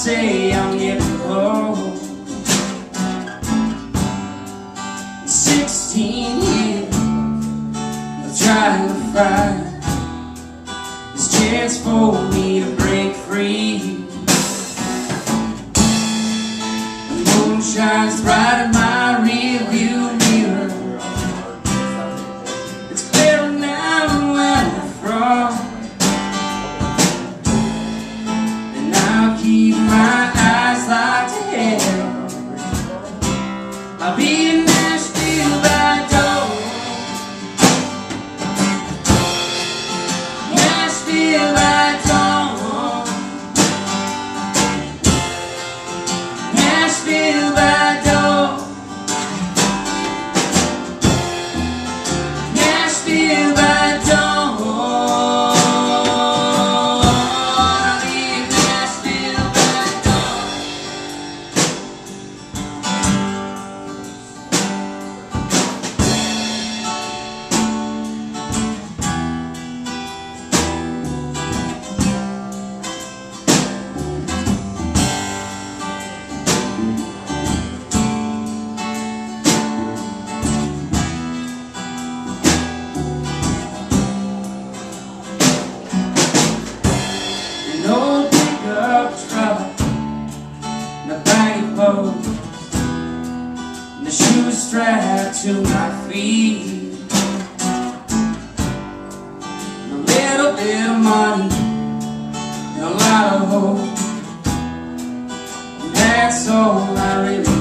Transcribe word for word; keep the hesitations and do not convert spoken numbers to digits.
say I'm getting old. Sixteen years of trying to find this chance for me to break free. The moon shines bright in my rearview mirror. It's clearer now where I'm from, and I'll keep my eyes locked ahead. I'll be in Nashville by dawn. Nashville by dawn. Nashville by dawn. Nashville by dawn. I'll leave Nashville by dawn. An old pickup truck, and a baggy clothes, and the shoes strapped to my feet, and a little bit of money, and a lot of hope, and that's all I really